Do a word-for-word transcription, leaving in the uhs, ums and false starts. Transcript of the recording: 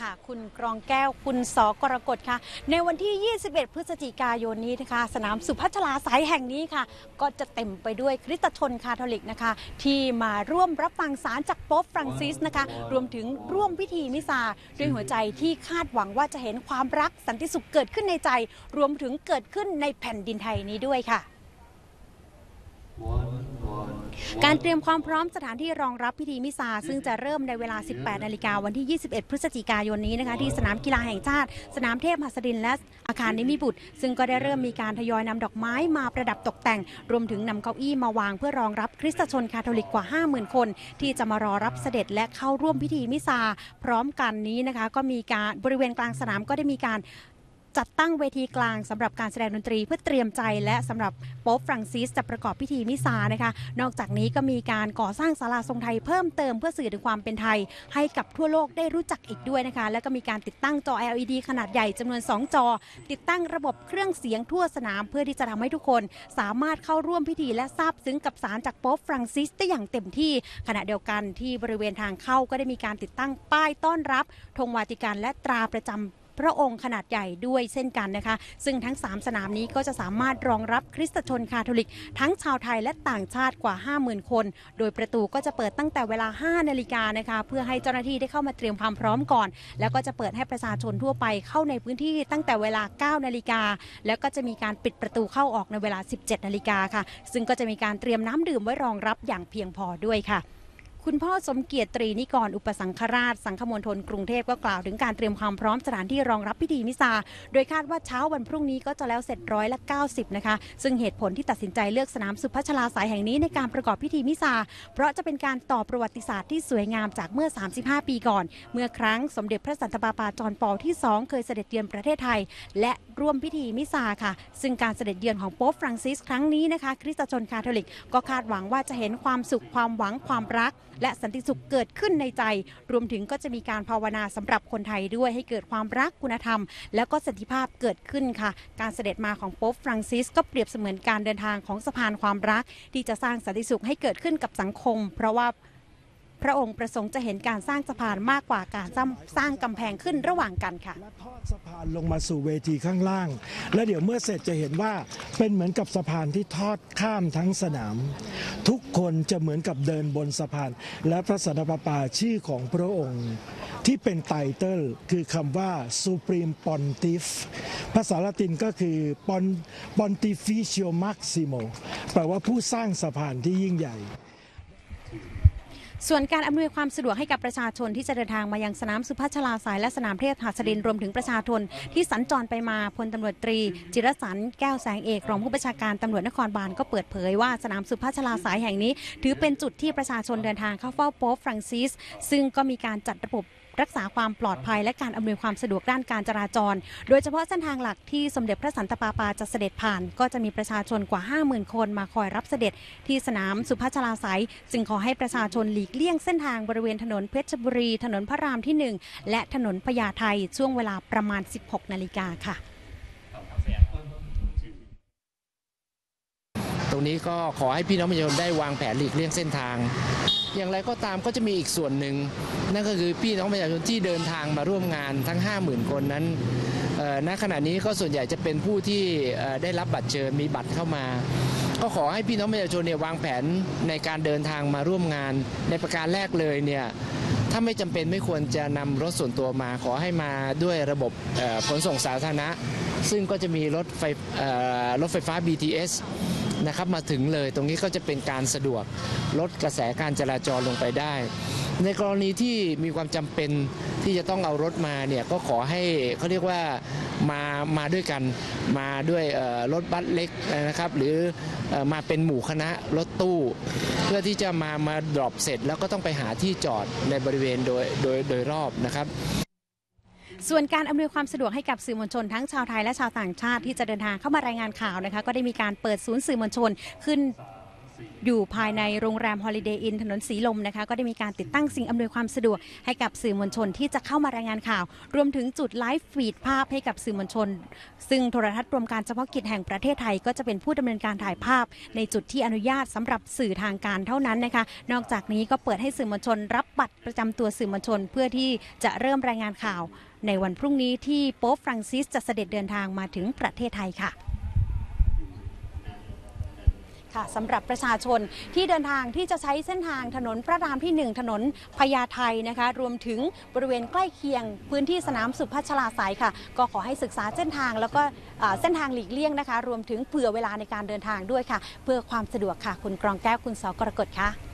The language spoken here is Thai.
ค่ะคุณกรองแก้วคุณสกรกฎค่ะในวันที่ยี่สิบเอ็ดพฤศจิกายนนี้นะคะสนามสุพัชลาสายแห่งนี้ค่ะก็จะเต็มไปด้วยคริสตชนคาทอลิกนะคะที่มาร่วมรับฟังสารจากโป๊ปฟรังซิสนะคะรวมถึงร่วมพิธีมิซาด้วยหัวใจที่คาดหวังว่าจะเห็นความรักสันติสุขเกิดขึ้นในใจรวมถึงเกิดขึ้นในแผ่นดินไทยนี้ด้วยค่ะการเตรียมความพร้อมสถานที่รองรับพิธีมิซาซึ่งจะเริ่มในเวลา สิบแปดนาฬิกาวันที่ ยี่สิบเอ็ดพฤศจิกายนนี้นะคะที่สนามกีฬาแห่งชาติสนามเทพหัสดินและอาคารนิมิบุตรซึ่งก็ได้เริ่มมีการทยอยนำดอกไม้มาประดับตกแต่งรวมถึงนำเก้าอี้มาวางเพื่อรองรับคริสตชนคาทอลิกกว่า ห้าหมื่น คนที่จะมารอรับเสด็จและเข้าร่วมพิธีมิซาพร้อมกันนี้นะคะก็มีการบริเวณกลางสนามก็ได้มีการจัดตั้งเวทีกลางสำหรับการแสดงดนตรีเพื่อเตรียมใจและสำหรับโป๊ปฟรังซิสจะประกอบพิธีมิซานะคะนอกจากนี้ก็มีการก่อสร้างศาลาทรงไทยเพิ่มเติมเพื่อสื่อถึงความเป็นไทยให้กับทั่วโลกได้รู้จักอีกด้วยนะคะแล้วก็มีการติดตั้งจอ แอล อี ดี ขนาดใหญ่จำนวนสองจอติดตั้งระบบเครื่องเสียงทั่วสนามเพื่อที่จะทำให้ทุกคนสามารถเข้าร่วมพิธีและซาบซึ้งกับสารจากโป๊ปฟรังซิสได้อย่างเต็มที่ขณะเดียวกันที่บริเวณทางเข้าก็ได้มีการติดตั้งป้ายต้อนรับธงวาติกันและตราประจำพระองค์ขนาดใหญ่ด้วยเช่นกันนะคะซึ่งทั้งสามสนามนี้ก็จะสามารถรองรับคริสตชนคาทอลิกทั้งชาวไทยและต่างชาติกว่า ห้าหมื่น คนโดยประตูก็จะเปิดตั้งแต่เวลา ห้านาฬิกานะคะเพื่อให้เจ้าหน้าที่ได้เข้ามาเตรียมความพร้อมก่อนแล้วก็จะเปิดให้ประชาชนทั่วไปเข้าในพื้นที่ตั้งแต่เวลา เก้านาฬิกาแล้วก็จะมีการปิดประตูเข้าออกในเวลา สิบเจ็ดนาฬิกาค่ะซึ่งก็จะมีการเตรียมน้ำดื่มไว้รองรับอย่างเพียงพอด้วยค่ะคุณพ่อสมเกียรติตรีนิกรอุปสังฆราชสังฆมณฑลกรุงเทพก็กล่าวถึงการเตรียมความพร้อมสถานที่รองรับพิธีมิซาโดยคาดว่าเช้าวันพรุ่งนี้ก็จะแล้วเสร็จร้อยละเก้าสิบนะคะซึ่งเหตุผลที่ตัดสินใจเลือกสนามสุพัชลาสายแห่งนี้ในการประกอบพิธีมิซาเพราะจะเป็นการต่อประวัติศาสตร์ที่สวยงามจากเมื่อสามสิบห้าปีก่อนเมื่อครั้งสมเด็จพระสันตะปาปาจอห์นปอลที่สองเคยเสด็จเยือนประเทศไทยและร่วมพิธีมิซาค่ะซึ่งการเสด็จเยือนของโป๊ปฟรังซิสครั้งนี้นะคะคริสตชนคาทอลิกก็คาดหวังว่าจะเห็นความสุขความหวังความรักและสันติสุขเกิดขึ้นในใจรวมถึงก็จะมีการภาวนาสำหรับคนไทยด้วยให้เกิดความรักคุณธรรมแล้วก็สันติภาพเกิดขึ้นค่ะการเสด็จมาของโป๊ปฟรังซิสก็เปรียบเสมือนการเดินทางของสะพานความรักที่จะสร้างสันติสุขให้เกิดขึ้นกับสังคมเพราะว่าพระองค์ประสงค์จะเห็นการสร้างสะพานมากกว่าการสร้างกำแพงขึ้นระหว่างกันค่ะและทอดสะพานลงมาสู่เวทีข้างล่างและเดี๋ยวเมื่อเสร็จจะเห็นว่าเป็นเหมือนกับสะพานที่ทอดข้ามทั้งสนามทุกคนจะเหมือนกับเดินบนสะพานและพระสันตะปาปาชื่อของพระองค์ที่เป็นไตเติลคือคำว่า Supreme Pontiff ภาษาละตินก็คือ Pontificio Maximo แปลว่าผู้สร้างสะพานที่ยิ่งใหญ่ส่วนการอำนวยความสะดวกให้กับประชาชนที่จะเดินทางมายังสนามสุพัชลาสายและสนามเทพหัสดินรวมถึงประชาชนที่สัญจรไปมาพลตำรวจตรีจิรสันต์แก้วแสงเอกรองผู้บัญชาการตำรวจนครบาลก็เปิดเผยว่าสนามสุพัชลาสายแห่งนี้ถือเป็นจุดที่ประชาชนเดินทางเข้าเฝ้าโป๊ปฟรังซิสซึ่งก็มีการจัดระบบรักษาความปลอดภัยและการอำนวยความสะดวกด้านการจราจรโดยเฉพาะเส้นทางหลักที่สมเด็จพระสันตะปาปาจะเสด็จผ่านก็จะมีประชาชนกว่า ห้าหมื่น คนมาคอยรับเสด็จที่สนามสุพัชลาสายจึงขอให้ประชาชนหลีกเลี่ยงเส้นทางบริเวณถนนเพชรบุรีถนนพระรามที่หนึ่งและถนนพญาไทช่วงเวลาประมาณ สิบหกนาฬิกาค่ะตรงนี้ก็ขอให้พี่น้องประชาชนได้วางแผนหลีกเลี่ยงเส้นทางอย่างไรก็ตามก็จะมีอีกส่วนหนึ่งนั่นก็คือพี่น้องประชาชนที่เดินทางมาร่วมงานทั้ง ห้าหมื่น คนนั้นณขณะนี้ก็ส่วนใหญ่จะเป็นผู้ที่ได้รับบัตรเชิญมีบัตรเข้ามาก็ขอให้พี่น้องประชาชนเนี่ยวางแผนในการเดินทางมาร่วมงานในประการแรกเลยเนี่ยถ้าไม่จำเป็นไม่ควรจะนำรถส่วนตัวมาขอให้มาด้วยระบบขนส่งสาธารณะซึ่งก็จะมีรถไฟรถไฟฟ้า บี ที เอสนะครับมาถึงเลยตรงนี้ก็จะเป็นการสะดวกลดกระแสการจราจรลงไปได้ในกรณีที่มีความจำเป็นที่จะต้องเอารถมาเนี่ยก็ขอให้เขาเรียกว่ามามาด้วยกันมาด้วยรถบัสเล็กนะครับหรือมาเป็นหมู่คณะรถตู้เพื่อที่จะมามาดรอปเสร็จแล้วก็ต้องไปหาที่จอดในบริเวณโดยโดยโดยรอบนะครับส่วนการอำนวยความสะดวกให้กับสื่อมวลชนทั้งชาวไทยและชาวต่างชาติที่จะเดินทางเข้ามารายงานข่าวนะคะก็ได้มีการเปิดศูนย์สื่อมวลชนขึ้นอยู่ภายในโรงแรม Holiday Inn ถนนสีลมนะคะก็ได้มีการติดตั้งสิ่งอำนวยความสะดวกให้กับสื่อมวลชนที่จะเข้ามารายงานข่าวรวมถึงจุดไลฟ์ฟีดภาพให้กับสื่อมวลชนซึ่งโทรทัศน์รวมการเฉพาะกิจแห่งประเทศไทยก็จะเป็นผู้ดำเนินการถ่ายภาพในจุดที่อนุญาตสำหรับสื่อทางการเท่านั้นนะคะนอกจากนี้ก็เปิดให้สื่อมวลชนรับบัตรประจำตัวสื่อมวลชนเพื่อที่จะเริ่มรายงานข่าวในวันพรุ่งนี้ที่โป๊ปฟรังซิสจะเสด็จเดินทางมาถึงประเทศไทยค่ะค่ะสำหรับประชาชนที่เดินทางที่จะใช้เส้นทางถนนพระรามที่หนึ่งถนนพญาไทนะคะรวมถึงบริเวณใกล้เคียงพื้นที่สนามสุพัชราไสยค่ะก็ขอให้ศึกษาเส้นทางแล้วก็เส้นทางหลีกเลี่ยงนะคะรวมถึงเผื่อเวลาในการเดินทางด้วยค่ะเพื่อความสะดวกค่ะคุณกรองแก้วคุณสกรกฎค่ะ